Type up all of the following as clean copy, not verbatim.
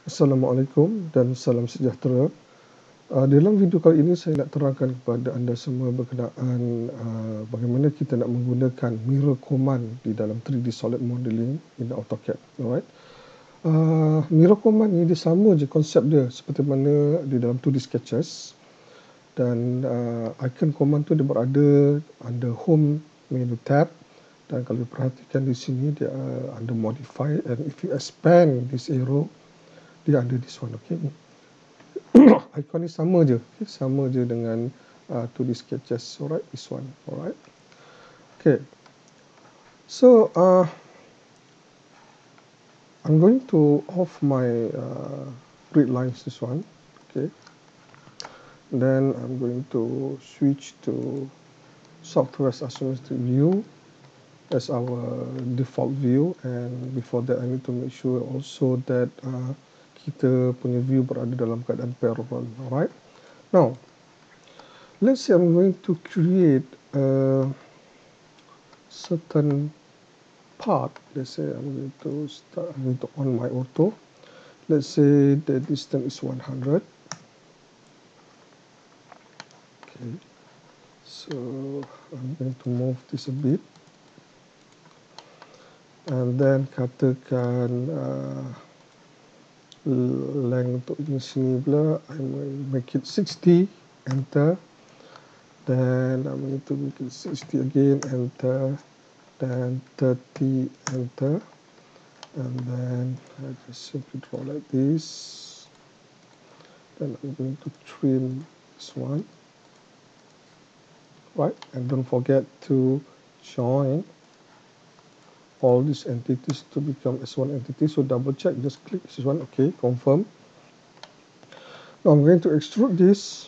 Assalamualaikum dan salam sejahtera. Dalam video kali ini saya nak terangkan kepada anda semua berkenaan bagaimana kita nak menggunakan mirror command di dalam 3D solid modeling in AutoCAD. Alright. Mirror command ni dia sama je konsep dia seperti mana di dalam 2D sketches, dan icon command tu dia berada under home menu tab, dan kalau perhatikan di sini dia under modify, and if you expand this arrow dia ada this one. Okay, icon ni sama je, okay? Sama je dengan 2D sketches. Alright, this one. Alright, okay. So I'm going to off my grid lines, this one. Okay, then I'm going to switch to software asymmetric view as our default view, and before that I need to make sure also that kita punya view berada dalam keadaan parallel. Alright. Now, let's say I'm going to create a certain part. Let's say I'm going to on my ortho. Let's say the distance is 100. Okay. So I'm going to move this a bit. And then katakan length untuk ini sini pula, I will make it 60, enter. Then I'm going to make it 60 again, enter. Then 30, enter. And then I just simply draw like this. Then I'm going to trim this one. Right, and don't forget to join all these entities to become as one entity. So double check, just click this one, okay, confirm. Now I'm going to extrude this.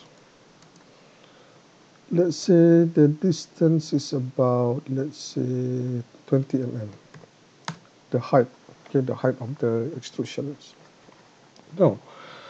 Let's say the distance is about, let's say 20 mm. The height, okay, the height of the extrusions. Now,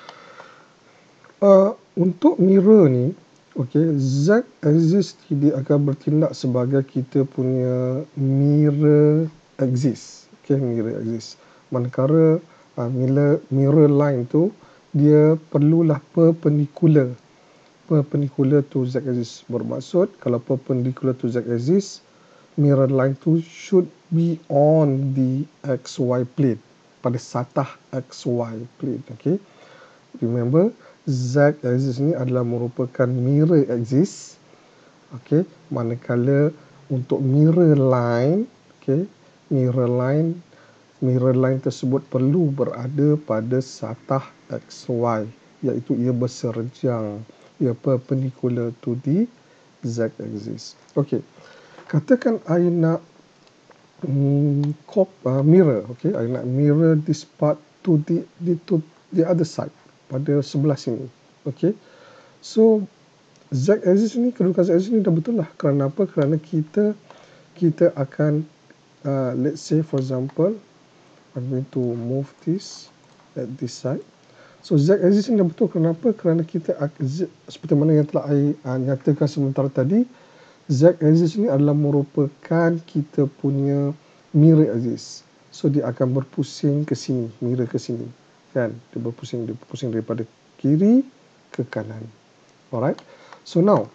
untuk mirror ni, okay, Z axis dia akan bertindak sebagai kita punya mirror axis. Okay, mirror axis. Manakala mirror line tu dia perlulah perpendicular to Z axis. Bermaksud kalau perpendicular to Z axis, mirror line tu should be on the XY plane, pada satah XY plane. Okay, remember Z axis ni adalah merupakan mirror axis. Okay, manakala untuk mirror line, okay, mirror line tersebut perlu berada pada satah XY, iaitu ia berserjang, ia perpendicular to the Z axis. Okay, katakan I nak mirror, okay, I nak mirror this part to the other side, pada sebelah sini. Okay, so Z axis ni, kedudukan Z axis ni dah betul lah. Kerana apa? Kerana kita akan let's say for example I'm going to move this at this side. So Z axis ni dah betul. Kenapa? Kerana kita seperti mana yang telah saya nyatakan sementara tadi, Z axis ni adalah merupakan kita punya mirror axis. So dia akan berpusing ke sini, mirror ke sini, kan? Dia berpusing daripada kiri ke kanan. Alright. So now,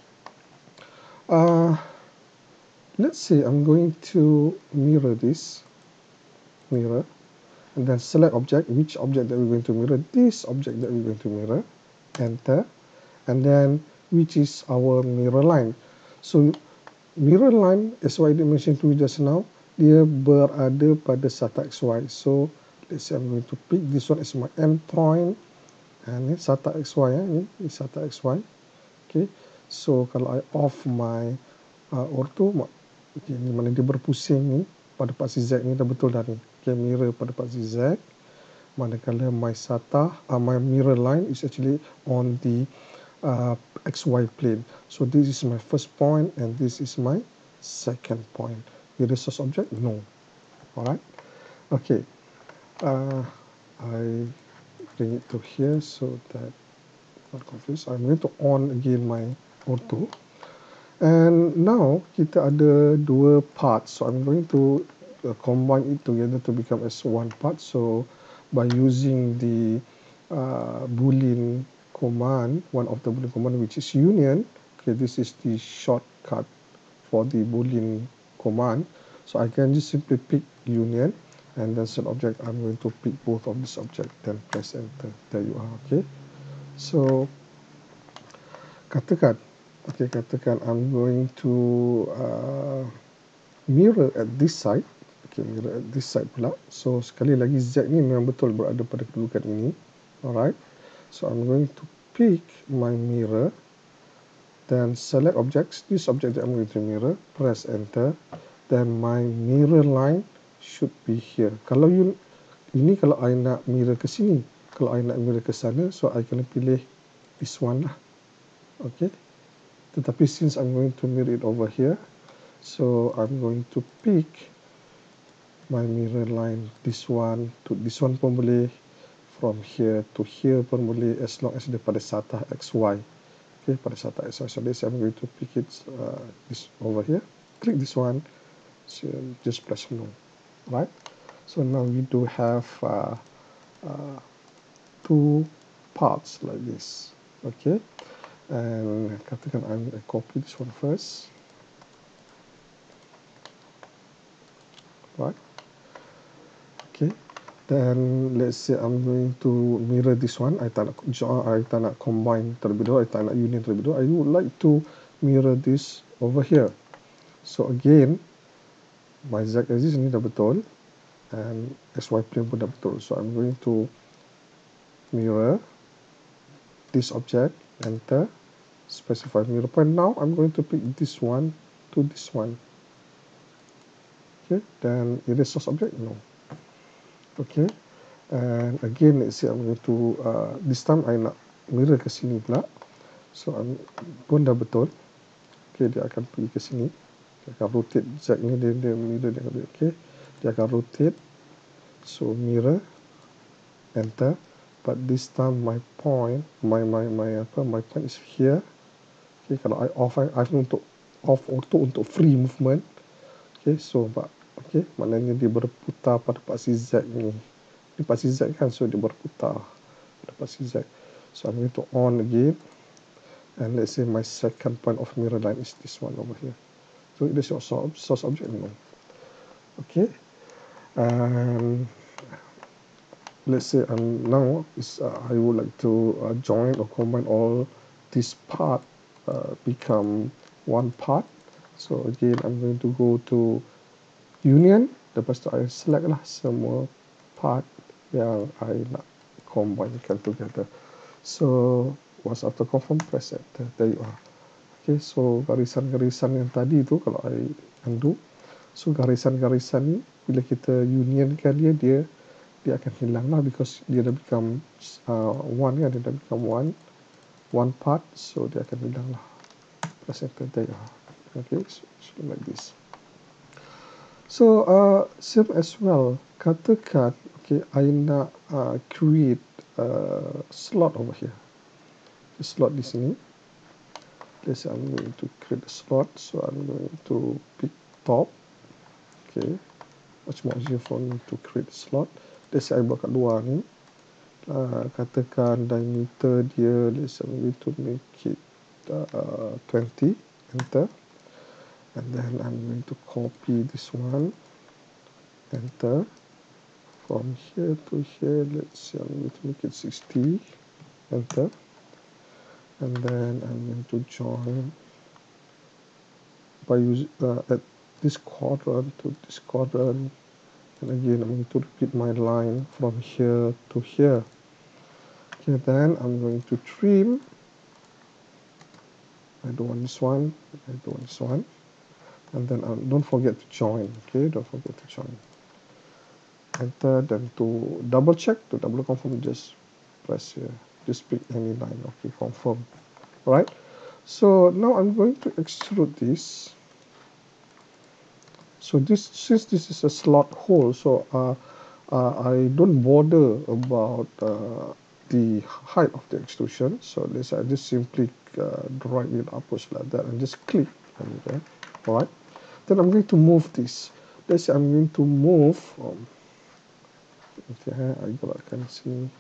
let's say I'm going to mirror this, and then select object, which object that we're going to mirror, this object that we're going to mirror, enter, and then which is our mirror line. So mirror line, as what I mentioned to you just now, dia berada pada satah XY. So let's say I'm going to pick this one as my end point, and ini satah XY, ini satah XY. Okay, so kalau I off my ortho, okay, ni mana dia berpusing ni pada paksi Z ni dah betul dah ni. Okay, mirror pada paksi Z. Manakala my mirror line is actually on the XY plane. So this is my first point and this is my second point. With the source object, no. Alright. Okay. I bring it to here so that not confused. I'm going to on again my ortho. And now kita ada dua parts. So I'm going to combine it together to become as one part. So by using the Boolean command, one of the Boolean command, which is union. Okay, this is the shortcut for the Boolean command. So I can just simply pick union, and then set object. I'm going to pick both of this object, then press enter. There you are. Okay. So katakan I'm going to mirror at this side. Okay, mirror at this side pula. So sekali lagi Z ni memang betul berada pada kedudukan ini. Alright. So I'm going to pick my mirror, then select objects. This object that I'm going to mirror, press enter. Then my mirror line should be here. Kalau kalau I nak mirror ke sini, kalau I nak mirror ke sana, so I kena pilih this one lah. Okay. Tetapi since I'm going to mirror it over here, so I'm going to pick my mirror line, this one to this one pun boleh, from here to here pun boleh, as long as dia pada satah XY. Okay, pada satah XY. So this I'm going to pick it this over here. Click this one, so just press no. Right? So now we do have two parts like this. Okay. And katakan I copy this one first. Right. Okay. Then let's say I'm going to mirror this one. I tak nak combine terlebih dahulu. I tak nak union terlebih dahulu. I would like to mirror this over here. So again, my z-axis ini dah betul, and xy plane pun dah betul. So I'm going to mirror this object, enter, specify mirror point. Now I'm going to pick this one to this one. Okay, then erase source object, no. Okay, and again let's say I'm going to this time I nak mirror ke sini pula. So pun dah betul. Okay, dia akan pergi ke sini. Dia akan rotate Z ni, dia mirror dia. Okay, dia akan rotate. So mirror, enter. But this time my point, my point is here. Okay, kalau I off untuk off auto untuk free movement. Okay, so okay, maknanya dia berputar pada paksi Z ni. Ini paksi Z kan, so dia berputar pada paksi Z. So I'm going to on again, and let's say my second point of mirror line is this one over here. So it is your source object, no. Okay, and let's say now I would like to join or combine all this part become one part. So again I'm going to go to union, lepas tu I select lah semua part yang I nak combinekan together. So once after confirm, press enter. There you are. Okay, so garisan-garisan yang tadi tu kalau I undo, so garisan-garisan ni bila kita unionkan dia akan hilang lah, because dia dah become one kan, dia dah become one part, so dia akan hilang lah. Press enter. There you are. Okay, so like this. So same as well, katakan okay, I nak create a slot over here. The slot di sini. Let's say I'm going to create a slot, so I'm going to pick top. Okay, much more easier for me to create a slot. Let's say I buat kat luar ni. Katakan diameter dia, let's say I'm going to make it 20. Enter. And then I'm going to copy this one, enter. From here to here, let's say I'm going to make it 60, enter. And then I'm going to join by using at this quadrant to this quadrant. And again, I'm going to repeat my line from here to here. Okay, then I'm going to trim. I don't want this one, I don't want this one. And then don't forget to join. Okay, don't forget to join. Enter. Then to double check, to double confirm, just press here. Just pick any line. Okay, confirm. All right. So now I'm going to extrude this. So since this is a slot hole, so I don't bother about the height of the extrusion. So I just simply drag it upwards like that and just click. Okay. All right. Then I'm going to move this. Let's say I'm going to move Okay, I gerakkan sini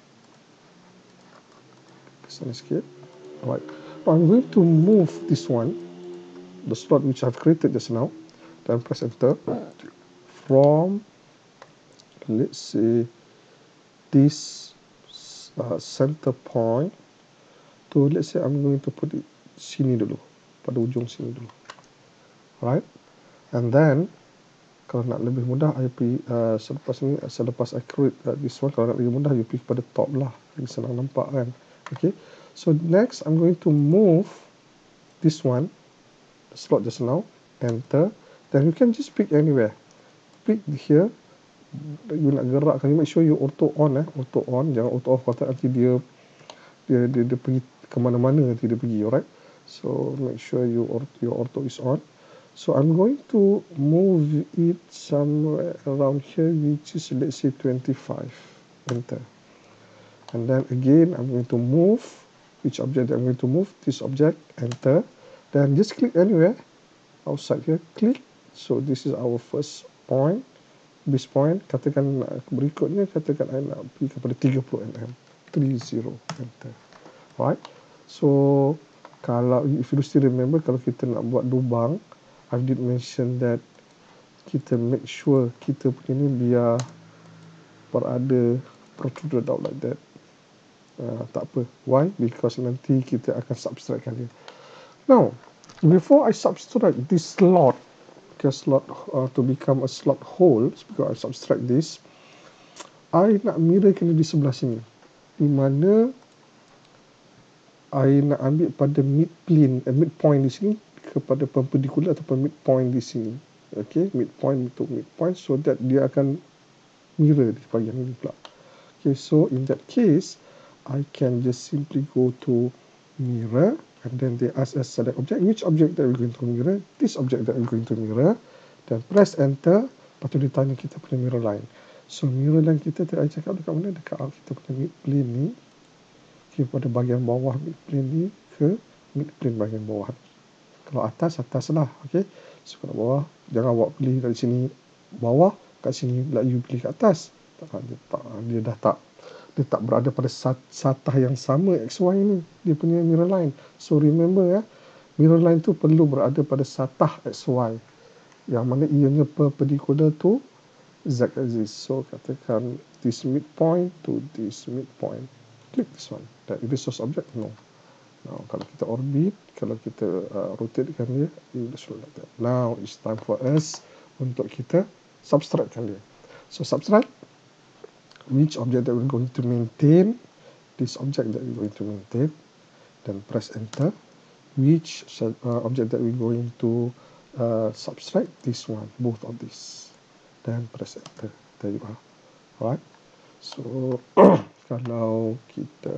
ke sana sikit. Alright, now I'm going to move this one, the slot which I've created just now, then press enter, from, let's say, this center point to, let's say I'm going to put it sini dulu, pada ujung sini dulu. Alright, and then kalau nak lebih mudah, I pergi selepas I create this one, kalau nak lebih mudah, you pergi pada top lah, lagi senang nampak kan. Okay, so next I'm going to move this one, the slot just now, enter, then you can just pick anywhere, pick here, you nak gerakkan, you make sure you auto on, auto on, jangan auto off, kalau nanti dia pergi ke mana-mana, nanti dia pergi. Alright, so make sure your auto is on. So I'm going to move it somewhere around here, which is, let's say, 25. Enter. And then again, I'm going to move which object I'm going to move. This object. Enter. Then just click anywhere outside here. Click. So this is our first point, base point. Katakan berikutnya, katakan I nak pergi kepada 30 mm. 30. Enter. Alright. So kalau if you still remember, kalau kita nak buat lubang, I did mention that kita make sure kita punya ni biar berada protruded out like that. Tak apa. Why? Because nanti kita akan subtract dia. Now, before I subtract this slot, to become a slot hole, because I subtract this, I nak mirrorkan di sebelah sini. Di mana I nak ambil pada midplane, midpoint di sini kepada perpendicular ataupun midpoint di sini. Okay, midpoint untuk midpoint, so that dia akan mirror di bahagian ini pula. Okay, so in that case, I can just simply go to mirror, and then they ask us select object. Which object that we're going to mirror? This object that we're going to mirror. Then press enter. Lepas tu dia tanya kita punya mirror line. So mirror line kita tadi cakap dekat mana? Dekat kita punya midplane ni. Okay, pada bahagian bawah midplane ni ke midplane bahagian bawah. Kalau atas lah. Okay. So kalau bawah, jangan awak pilih dari sini bawah, kat sini pula you pilih kat atas. Dia tak berada pada satah yang sama XY ni, dia punya mirror line. So remember mirror line tu perlu berada pada satah XY, yang mana ianya perpendicular to Z axis. So katakan this midpoint to this midpoint. Click this one. That is the source object? No. Now, kalau kita orbit, kalau kita rotatekan dia, it will show like that. Now, it's time for us untuk kita subtractkan dia. So, subtract which object that we're going to maintain, this object that we're going to maintain, then press enter. Which object that we're going to subtract, this one, both of these. Then press enter. There you are. Alright. So, kalau kita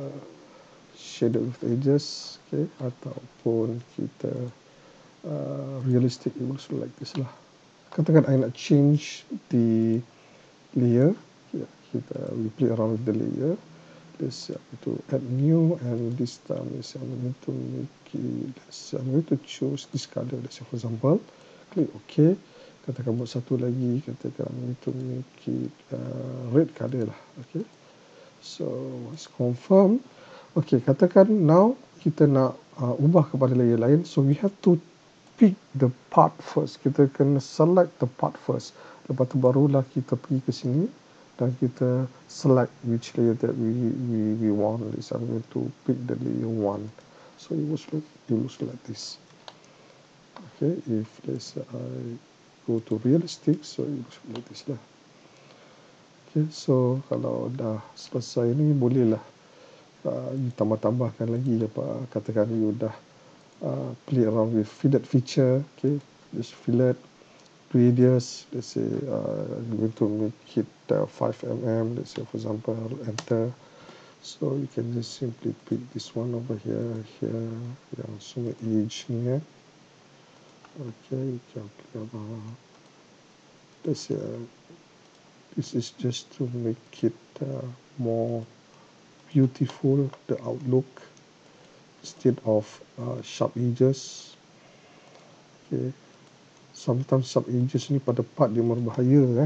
shaded with edges, okay, ataupun kita realistic, it will look like this lah. Katakan I nak change the layer, we play around with the layer. Let's say to add new, and this time I'm going to make it, I'm going to choose this color. Let's say for example, click OK. Katakan buat satu lagi, katakan I'm going to make it red color lah. Okay, so let's confirm. Okay, katakan now kita nak ubah kepada layer lain, so we have to pick the part first. Kita kena select the part first. Lepas tu barulah kita pergi ke sini dan kita select which layer that we want. Let's say I'm going to pick the layer 1. So it looks like this. Okay, if let's say I go to realistic, so it looks like this lah. Okay, so kalau dah selesai ni, bolehlah ditambah-tambahkan lagi. Katakan you dah play around with fillet feature. Okay, just fillet radius, let's say I'm going to make it 5 mm, let's say for example, enter. So you can just simply pick this one over here, yang semua edge ni ya. Okay, you can play about, let's say this is just to make it more beautiful, the outlook, instead of sharp edges. Okay, sometimes sharp edges ni pada part dia berbahaya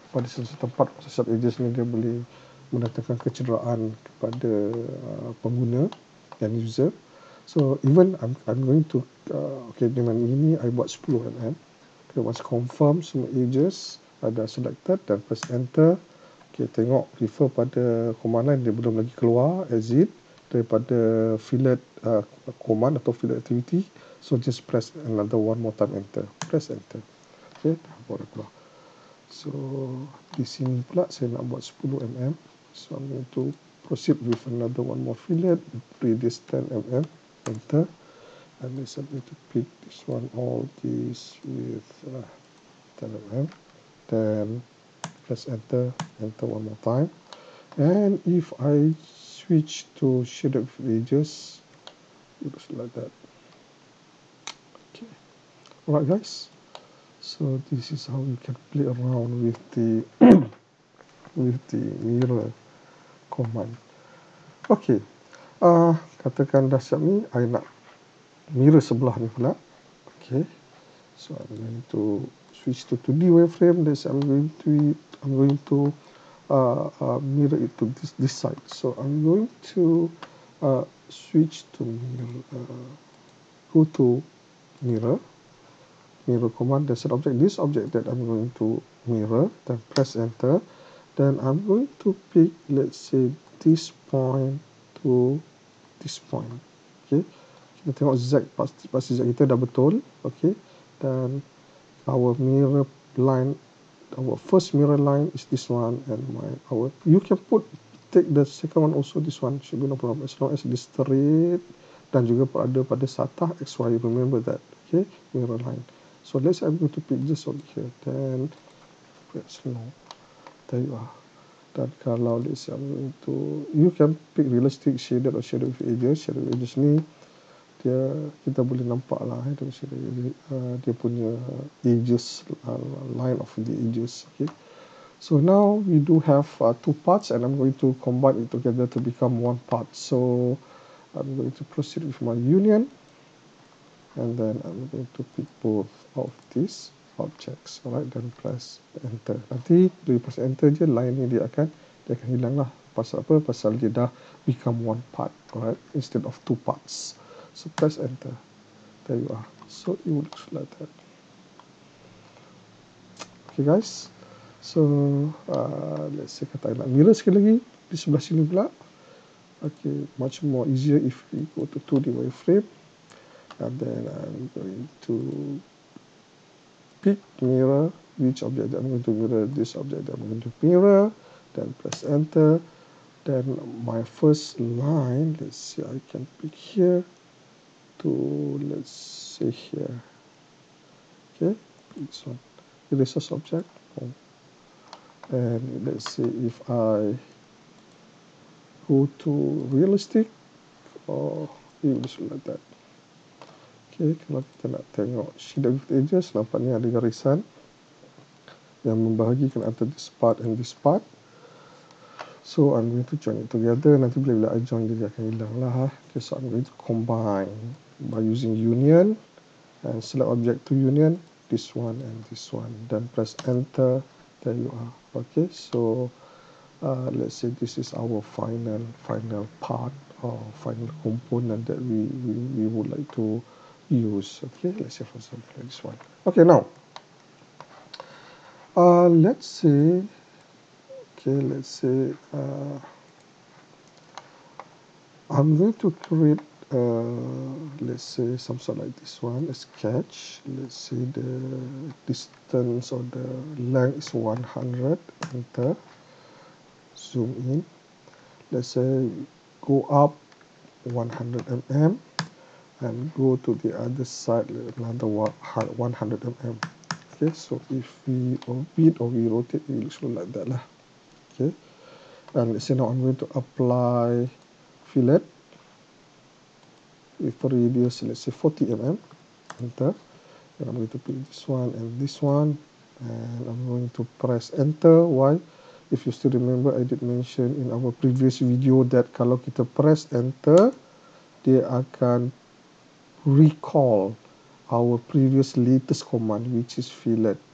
pada sesuatu tempat sharp edges ni dia boleh mendatangkan kecederaan kepada pengguna dan user. So even I'm going to okay, dengan ini I buat 10 mm. Okay, once confirm semua edges ada selected dan press enter. Okay, tengok refer pada command line dia belum lagi keluar, exit daripada fillet command atau fillet activity. So just press another one more time enter. Press enter. Okay, dah boleh keluar. So di sini pula saya nak buat 10 mm. So I'm going to proceed with another one more fillet, radius 10 mm, enter. And I'm going to pick this one, all this with 10 mm. Then press enter, enter one more time. And if I switch to shaded edges, it looks like that. Okay, alright guys. So this is how you can play around with the with the mirror command. Okay, katakan dah siap ni, I nak mirror sebelah ni pula. Okay, so I'm going to switch to 2D wireframe. I'm going to mirror it to this side. So I'm going to switch to mirror. Go to mirror command. There's an object. This object that I'm going to mirror. Then press enter. Then I'm going to pick, let's say, this point to this point. Okay. Kita tengok Z pasti Z kita dah betul. Okay. Dan our mirror line, our first mirror line is this one, and you can take the second one also. This one should be no problem as long as it is straight dan juga ada pada satah XY. Remember that. Okay, mirror line. So let's say I'm going to pick this over here. Then press no. There you are. Dan kalau let's say I'm going to, you can pick realistic, shaded or shaded with edges. Shaded with edges ni kita boleh nampak lah dia punya edges, line of the edges. Okay. So now we do have two parts, and I'm going to combine it together to become one part. So I'm going to proceed with my union, and then I'm going to pick both of these objects. Alright, then press enter. Nanti bila press enter je, line ni dia akan hilang lah. Pasal apa? Pasal dia dah become one part. Alright, instead of two parts. So press enter. There you are. So it looks like that. Okay guys. So let's say kata nak mirror sekali lagi di sebelah sini pula. Okay, much more easier if we go to 2D wireframe. And then I'm going to pick mirror, which object I'm going to mirror, this object I'm going to mirror, then press enter. Then my first line, let's see, I can pick here to, let's say here. Okay, this one, eraser object. And let's say if I go to realistic, or it will look like that. Okay, kalau kita nak tengok shaded with edges, nampaknya ada garisan yang membahagikan antara this part and this part. So I'm going to join it together. Nanti bila I join dia akan hilang lah. Okay, so I'm going to combine by using union and select object to union, this one and this one. Then press enter. There you are. Okay, so let's say this is our final part or final component that we would like to use. Okay, let's say for example like this one. Okay, now let's say I'm going to create let's say some sort like this one, a sketch. Let's say the distance or the length is 100. Enter. Zoom in. Let's say go up 100 mm and go to the other side another 100 mm. Okay, so if we orbit or we rotate, it looks like that lah. Okay, and let's say now I'm going to apply fillet with radius, let's say 40 mm. Enter. And I'm going to pick this one and this one, and I'm going to press enter. Why? If you still remember, I did mention in our previous video that kalau kita press enter, dia akan recall our previous latest command, which is fillet.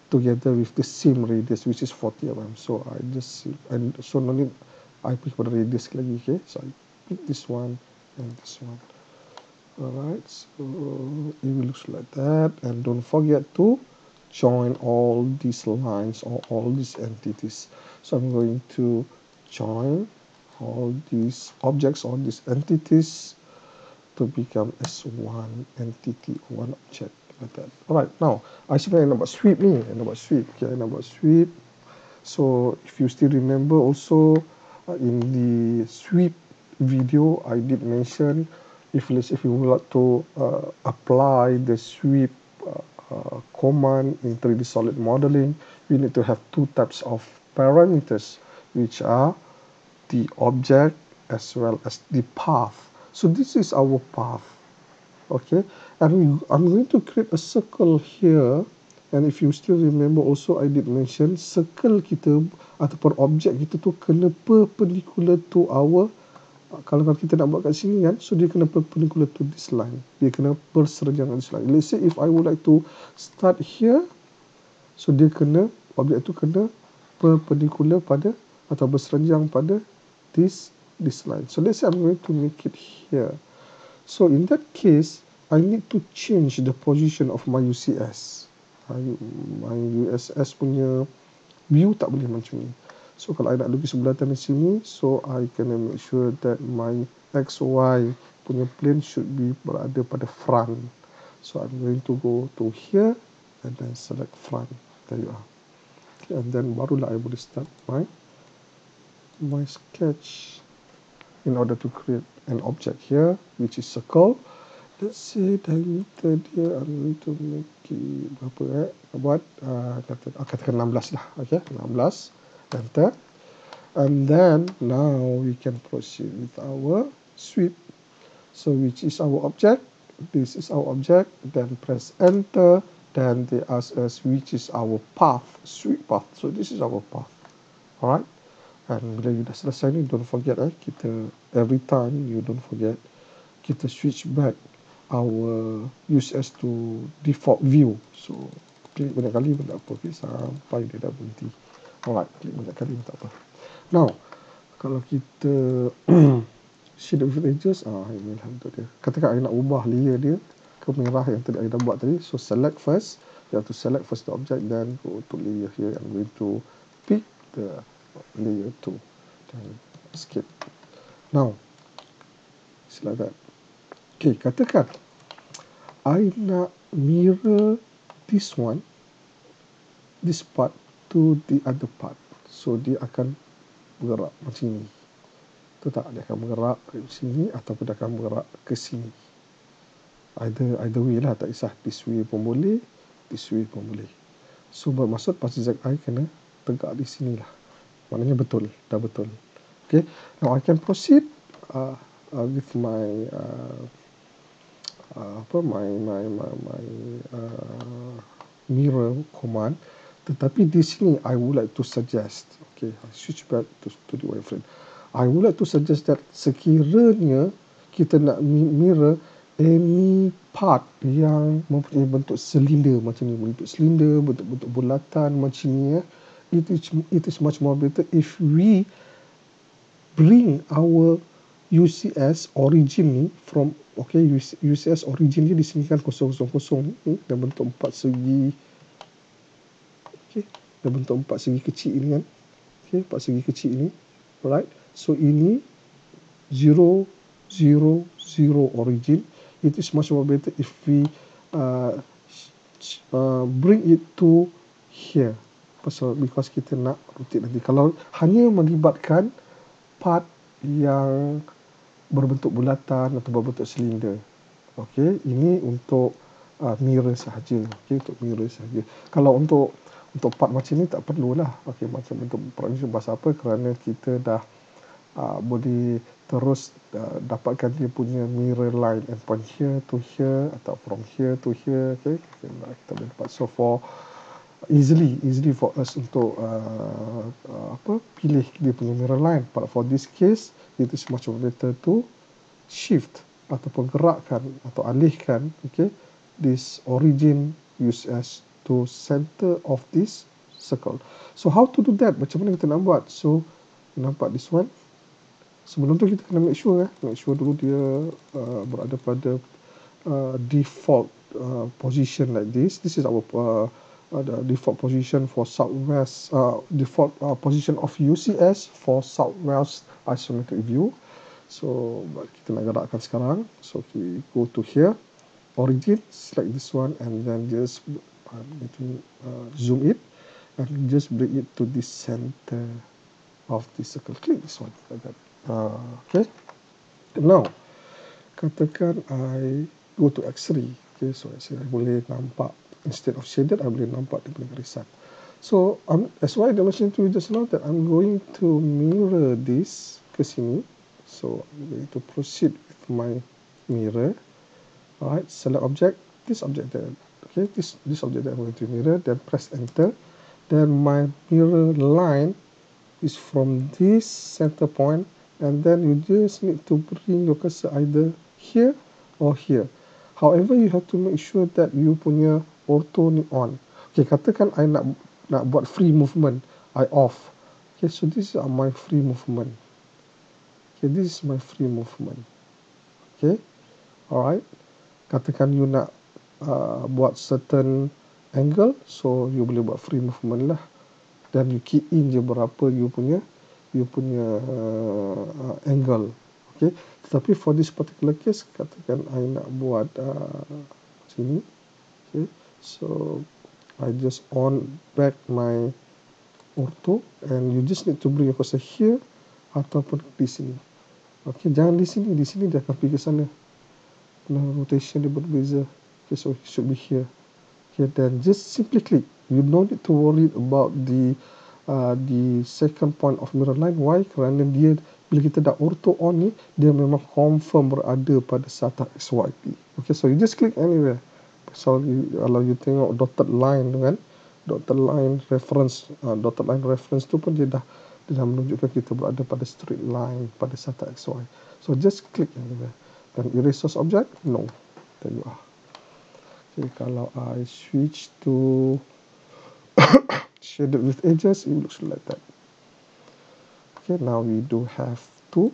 together with the same radius, which is 40 mm. So so no need I pick pada radius lagi. Okay, so I pick this one and this one. Alright, so it will look like that, and don't forget to join all these lines or all these entities. So I'm going to join all these objects, all these entities to become as one entity, one object, like that. Alright, now I sebenarnya nak buat sweep ni, okay, I nak buat sweep. So if you still remember also in the sweep video I did mention, if you would like to apply the sweep command in 3D solid modeling, you need to have two types of parameters, which are the object as well as the path. So this is our path, okay, and I'm going to create a circle here. And if you still remember also I did mention circle kita ataupun objek kita tu kena perpendicular to our, kalau kita nak buat kat sini kan, so dia kena perpendicular to this line, dia kena berserjang this line. Let's say if I would like to start here, so dia kena, objek tu kena perpendicular pada atau berserjang pada this line. So let's say I'm going to make it here. So in that case I need to change the position of my UCS. My USS punya view tak boleh macam ni. So kalau I nak lukis bulatan di sini, so I kena make sure that my XY punya plane should be berada pada front. So I'm going to go to here and then select front. There you are. Okay, and then barulah I boleh start my sketch in order to create an object here, which is circle. Let's say diameter dia I'm going to make it berapa buat katakan 16 lah. Okay, 16, enter. And then now we can proceed with our sweep. So which is our object, this is our object, then press enter, then they ask us which is our path, sweep path. So this is our path. Alright, and bila you dah selesai ni, don't forget kita every time you don't forget kita switch back our UCS to default view. So klik banyak kali pun tak apa, okay, sampai dia dah berhenti. Alright, klik banyak kali pun tak apa. Now kalau kita shade with edges, inilah untuk dia. Katakan I nak ubah layer dia ke merah yang tadi I dah buat tadi, so select first, you have to select first the object, then go to layer here. I'm going to pick the layer 2 then skip. Now it's like that. Okay, katakan I nak mirror this one, this part to the other part. So dia akan bergerak macam ni. Betul tak? Dia akan bergerak ke sini ataupun dia akan bergerak ke sini. Either way lah, tak kisah. This way pun boleh, this way pun boleh. So bermaksud pasti ZI kena tegak di sini lah. Maknanya betul, dah betul. Okay, now I can proceed with my mirror command. Tetapi di sini I would like to suggest, okay, I switch back to the wireframe. I would like to suggest that sekiranya kita nak mirror any part yang mempunyai bentuk silinder macam ni, bentuk silinder, bentuk bulatan macam ni, it is much more better if we bring our UCS origin ni from, okay, UCS origin dia di sini kan 000 ni, dan bentuk 4 segi, okay, dan bentuk 4 segi kecil ini kan, okay, 4 segi kecil ini, alright. So ini 0, 0, 0 origin. It is much more better if we bring it to here, because kita nak rotate nanti. Kalau hanya melibatkan part yang berbentuk bulatan atau berbentuk silinder, okey, ini untuk mirror sahaja, okey, untuk mirror sahaja. Kalau untuk part macam ni tak perlulah, okey, macam bentuk projection pasal apa, kerana kita dah boleh terus dapatkan dia punya mirror line and point here to here atau from here to here, okey, kita boleh dapat. So for easily for us untuk pilih dia punya mirror line, but for this case it is much better to shift ataupun gerakkan atau alihkan, okay, this origin UCS to center of this circle. So how to do that? Macam mana kita nak buat? So nampak this one. Sebelum tu kita kena make sure dulu dia berada pada default position like this. This is our the default position for southwest, default position of UCS for southwest isometric view. So kita nak gerakkan sekarang. So we go to here, origin, select this one, and then just zoom it and just bring it to the center of the circle. Click this one like that. Okay. Now katakan I go to X3. Okay, so I boleh nampak, instead of shaded, I boleh nampak dia punya garisan. So that's why I mentioned to you just now that I'm going to mirror this ke sini. So I'm going to proceed with my mirror. Alright, select object, this object there. Okay, this object that I'm going to mirror, then press enter. Then my mirror line is from this center point, and then you just need to bring your cursor either here or here. However, you have to make sure that you punya ortho ni on. Okay, katakan I nak buat free movement, I off. Okay, so this is my free movement. Okay, this is my free movement. Okay, alright. Katakan you nak buat certain angle, so you boleh buat free movement lah. Dan you key in je berapa you punya angle. Okay, tetapi for this particular case, katakan I nak buat sini. Okay, so I just on back my ortho, and you just need to bring your cursor here ataupun di sini. Okay, jangan di sini dia akan pergi ke sana. Nah, rotation dia berbeza. Okay, so it should be here. Okay, then just simply click. You don't need to worry about the second point of mirror line. Why? Kerana dia, bila kita dah ortho on ni, dia memang confirm berada pada sata XYP. Okay, so you just click anywhere. So kalau you tengok dotted line tu kan, dotted line reference tu pun dia dah menunjukkan kita berada pada straight line pada sata XY. So just click anywhere. Dan erase source object, no. There you are. Okay, kalau I switch to shaded with edges, it looks like that. Okay, now we do have two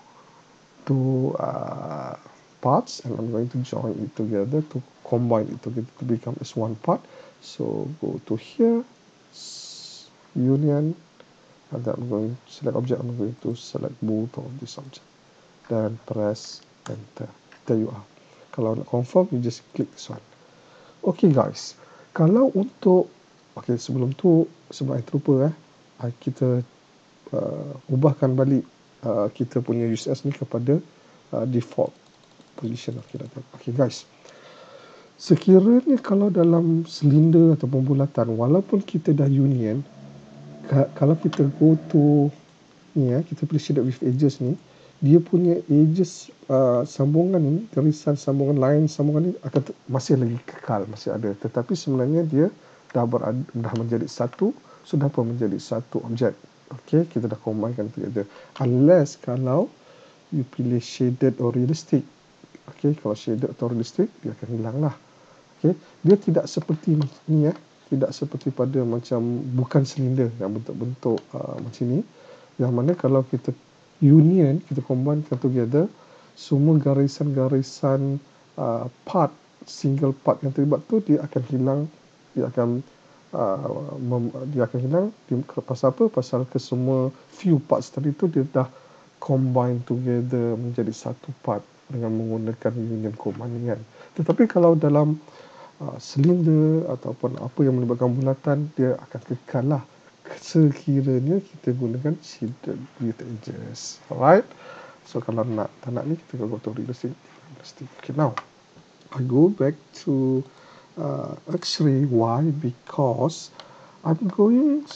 parts, and I'm going to join it together, to combine it together to become as one part. So go to here, union, and then I'm going to select object. I'm going to select both of this object. Then press enter. There you are. Kalau nak confirm, you just click this one. Okay guys, kalau untuk sebelum I terlupa kita ubahkan balik kita punya UCS ni kepada default position. Okay guys, sekiranya kalau dalam silinder ataupun bulatan, walaupun kita dah union, kalau kita go to ni kita pilih shaded with edges ni, dia punya edges sambungan ni, garisan sambungan, line sambungan ni akan masih lagi kekal, masih ada. Tetapi sebenarnya dia dah menjadi satu, sudah pun menjadi satu objek. Okay, kita dah combine together. Unless kalau you pilih shaded or realistic. Okay, kalau shaded atau realistic, dia akan hilang lah. Okay, dia tidak seperti ni tidak seperti pada macam bukan silinder yang bentuk-bentuk macam ni. Yang mana kalau kita union, kita combinekan together, semua garisan-garisan part, single part yang terlibat tu dia akan hilang, dia akan hilang. Pasal apa? Pasal ke semua few parts tadi tu dia dah combine together menjadi satu part dengan menggunakan union command kan. Tetapi kalau dalam silinder ataupun apa yang melibatkan bulatan, dia akan kekal lah sekiranya kita gunakan shaded with edges. Alright, so kalau tak nak ni, kita go to realistic. Okay, now I go back to X-ray. Why? Because I'm going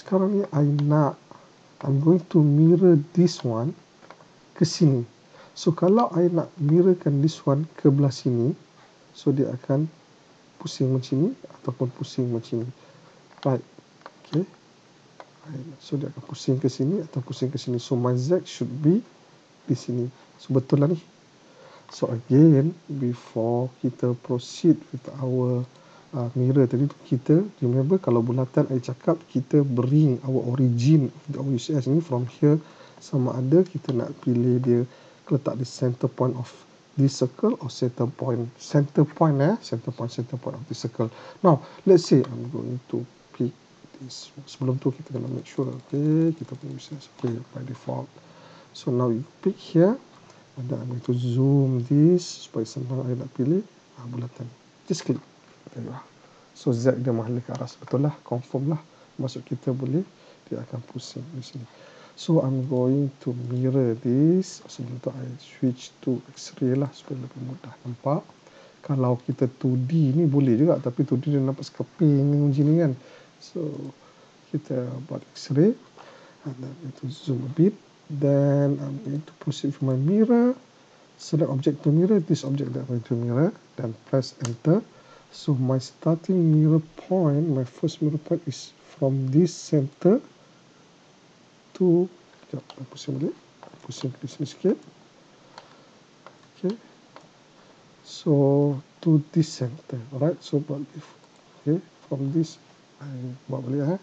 to mirror this one ke sini. So kalau I nak mirrorkan this one ke belah sini, so dia akan pusing macam ni ataupun pusing macam ni. Right, okay. So dia akan pusing ke sini atau pusing ke sini. So my Z should be di sini. So betul lah ni. So again, before kita proceed with our mirror tadi tu, kita remember kalau bulatan I cakap kita bring our origin of the UCS ni from here, sama ada kita nak pilih dia letak di center point of this circle or center point of this circle. Now let's say I'm going to pick this. Sebelum tu kita kena make sure, okay, kita punya UCS okay by default. So now you pick here, and then I'm going to zoom this supaya senang I nak pilih bulatan. Just click. There you are. So Z dia mahala ke aras. Betul lah, confirm lah. Maksud kita boleh, dia akan pusing di sini. So I'm going to mirror this. Sebelum tu I switch to X-ray lah supaya lebih mudah nampak. Kalau kita 2D ni boleh juga, tapi 2D dia nampak sekeping macam ni kan. So kita buat X-ray, and then I'm going to zoom a bit. Then I'm going to proceed with my mirror. Select object to mirror, this object that I'm going to mirror, then press enter. So my starting mirror point, my first mirror point is from this center to, sekejap, pusing balik, pusing ke sini sikit. Okay, so to this center, alright. So buat okay, from this I buat balik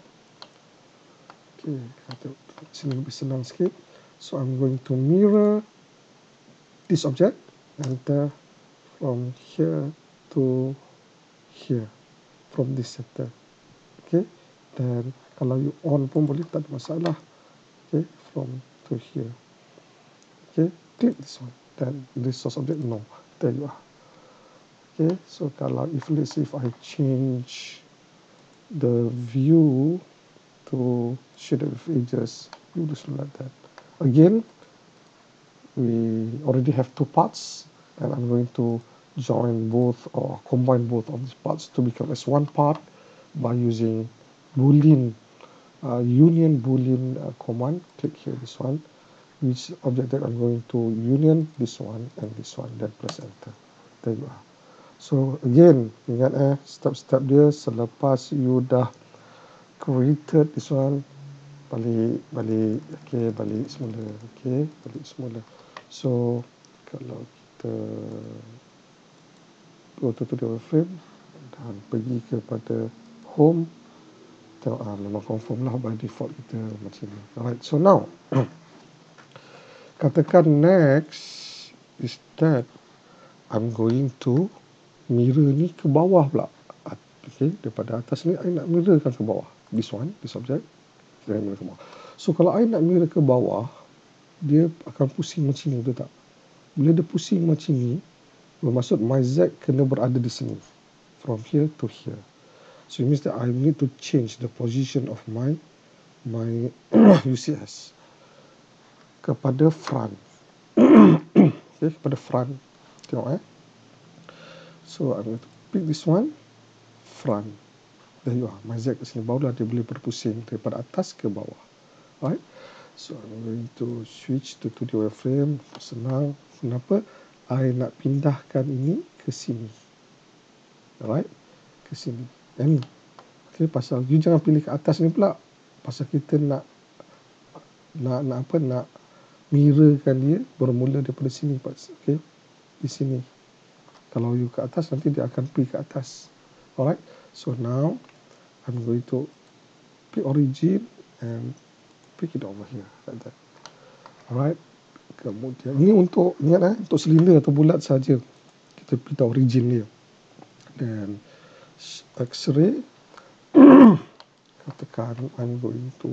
okay, sini lebih senang sikit. So I'm going to mirror this object, enter from here to here, from this center. Okay, dan kalau you on pun boleh, tak ada masalah. Okay, from to here. Okay, click this one, then this source object, no, there you are. Okay, so kalau let's say if I change the view to shaded with edges, you just like that. Again, we already have two parts, and I'm going to join both or combine both of these parts to become as one part by using Boolean union Boolean command. Click here, this one, which object that I'm going to union this one and this one, then press enter. There you are. So again, ingat step-step dia selepas you dah created this one, balik, okay, balik semula, okay, balik semula. So kalau kita go to the frame dan pergi kepada home, tengok memang confirm lah by default kita macam ni. Alright, so now katakan next is that I'm going to mirror ni ke bawah pula. Okay, daripada atas ni I nak mirrorkan ke bawah. This one, this object, saya mirror ke bawah. So kalau I nak mirror ke bawah, dia akan pusing macam ni, betul tak? Bila dia pusing macam ni, bermaksud my Z kena berada di sini, from here to here. So it means that I need to change the position of my UCS kepada front. Okay, kepada front. Tengok So I'm going to pick this one, front. There you are. My Z ke sini, barulah dia boleh berpusing daripada atas ke bawah. Alright. So I'm going to switch to 2D wireframe. Senang. Kenapa? I nak pindahkan ini ke sini. Alright. Ke sini. Ini. Okay, pasal you jangan pilih ke atas ni pula. Pasal kita nak mirrorkan dia bermula daripada sini. Okay. Di sini. Kalau you ke atas, nanti dia akan pergi ke atas. Alright. So now, I'm going to pick origin and pick it over here. Like that. Alright. Kemudian, ini untuk, ingat untuk silinder atau bulat saja. Kita pilih origin dia. Dan X-ray. Katakan, I'm going to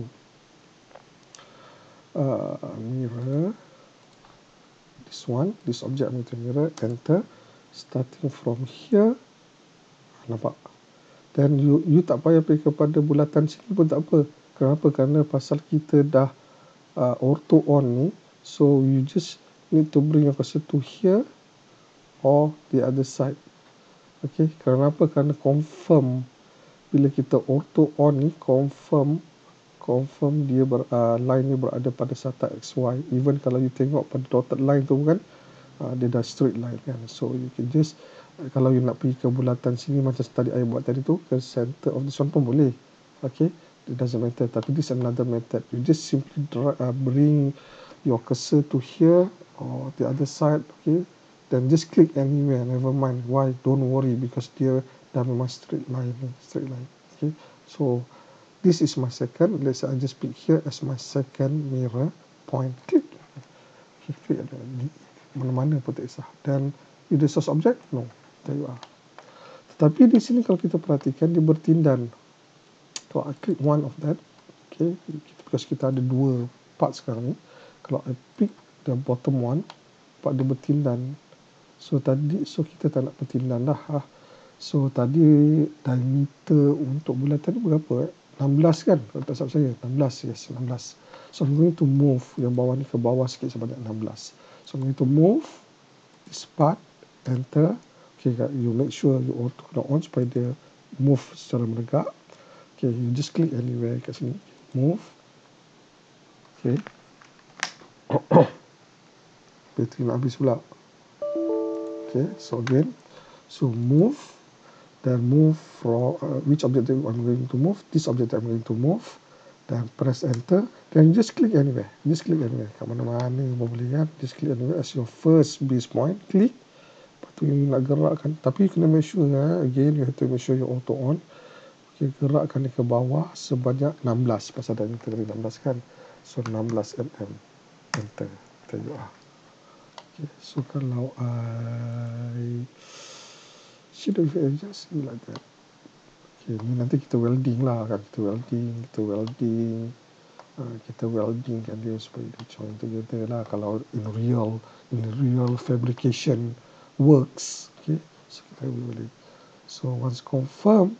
mirror this one. This object I'm going to mirror. Enter. Starting from here, nampak? Dan you tak payah pergi kepada bulatan sini pun tak apa. Kenapa? Kerana pasal kita dah ortho on ni, so you just need to bring your cursor to here or the other side. Okay, kenapa? Kerana confirm bila kita ortho on ni, confirm dia line ni berada pada sata XY. Even kalau you tengok pada dotted line tu kan, dia dah straight line kan. So you can just, kalau you nak pergi ke bulatan sini macam tadi I buat tadi tu, ke center of this one pun boleh. Okay, it doesn't matter. Tapi this is another method. You just simply bring your cursor to here or the other side. Okay, then just click anywhere, never mind. Why? Don't worry, because dia dan memang straight line. Okay, so this is my second. Let's say I just pick here as my second mirror point. Click. Okay, click ada mana-mana pun tak kisah. Dan is the source object? No. There you are. Tetapi di sini kalau kita perhatikan dia bertindan. Kalau I click one of that, okay, because kita ada dua part sekarang ni. Kalau I pick the bottom one, part dia bertindan. So kita tak nak bertindan dah. So tadi diameter untuk bulatan ni berapa? 16 kan? Kalau tak salah saya 16, yes 16. So I'm going to move yang bawah ni ke bawah sikit sebanyak 16. So I'm going to move this part, enter. Okay, you make sure you auto kena on supaya dia move secara menegak. Okay, you just click anywhere kat sini, move. Okay. Bateri nak habis pula. Okay, so again, so move. Then move from which object I'm going to move, this object I'm going to move, then press enter, then just click anywhere, kat mana-mana pun boleh kan, just click anywhere as your first base point, click, lepas tu you nak gerakkan, tapi kena make sure again you have to make sure you auto on, okay, gerakkan dia ke bawah sebanyak 16, pasal dah enter 16 kan, so 16 mm, enter, there you are. Okay, so kalau I should have just like that. Okay, ni nanti kita welding lah kan, kita welding kan dia supaya dia join together lah kalau in real fabrication works. Okay, so kita welding. So once confirmed,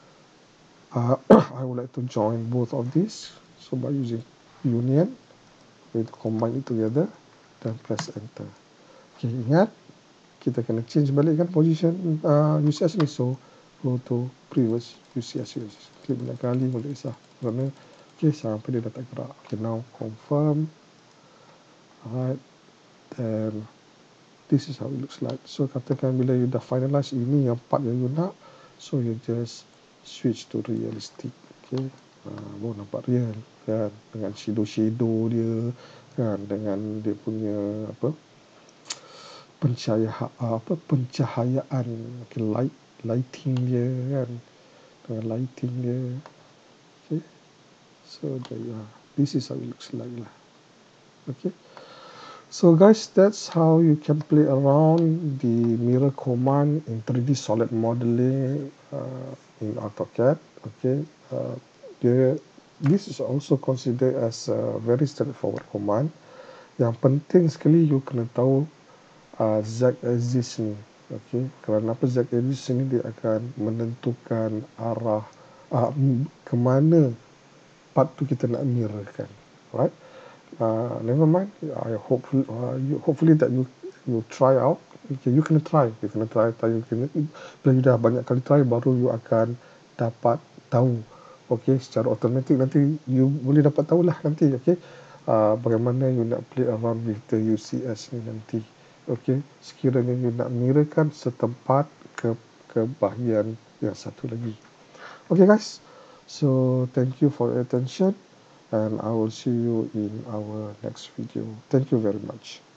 I would like to join both of these. So by using union, we combine it together, then press enter. Okay, ingat kita kena change balik kan position UCS ni, so go to previous UCS. Klik banyak kali boleh kisah kerana okay, sampai dia dah tak gerak. Okay, now confirm. Alright, then this is how it looks like. So katakan bila you dah finalize ini yang part yang you nak, so you just switch to realistic. Okay, baru nampak real kan, dengan shadow dia kan, dengan dia punya pencahayaan, okay, lighting dia kan, dengan lighting dia. Okay, so there you are. This is how it looks like lah. Okay, so guys, that's how you can play around the mirror command in 3D solid modeling in AutoCAD. Okay, this is also considered as a very straightforward command. Yang penting sekali you kena tahu z-axis ni. Okay, kerana apa z-axis ni dia akan menentukan arah ke mana part tu kita nak mirrorkan. Right? Never mind. I hopefully that you try out. Okay, you kena try. Bila you dah banyak kali try, baru you akan dapat tahu. Okay, secara automatik nanti you boleh dapat tahulah nanti. Okay, bagaimana you nak play around with the UCS ni nanti. Okay, sekiranya you nak mirrorkan setempat ke bahagian yang satu lagi. Okay guys, so thank you for your attention and I will see you in our next video. Thank you very much.